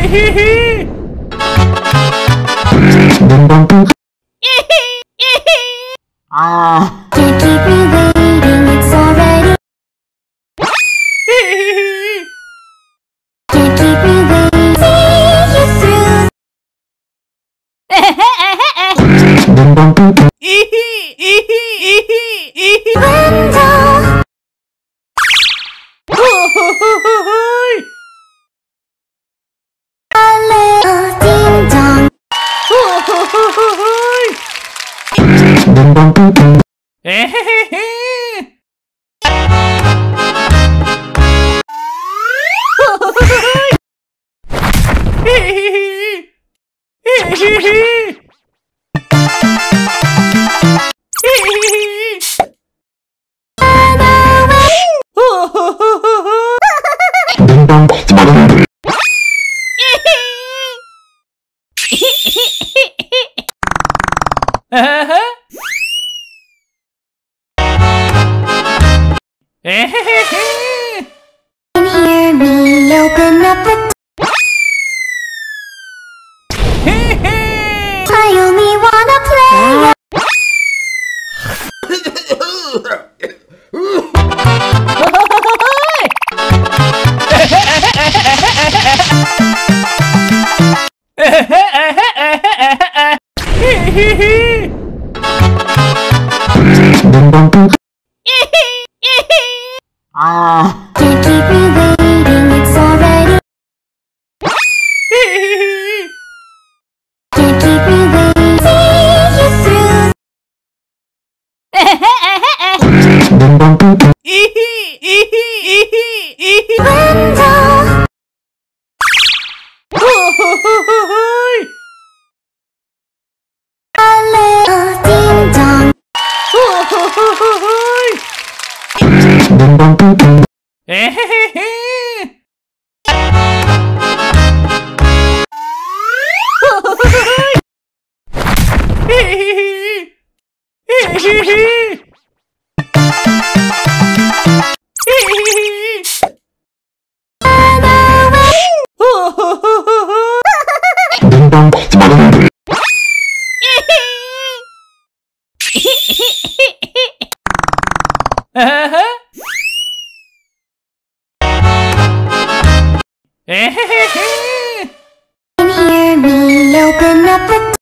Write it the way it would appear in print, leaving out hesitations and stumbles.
Can't keep me waiting, it's already. Can't keep me waiting, see you through. Window. A little ding dong. Can hear me open up the I only wanna play. Can't keep me waiting, it's already. Can't keep me waiting, see you through. Window. A little ding dong. Can hear me open up the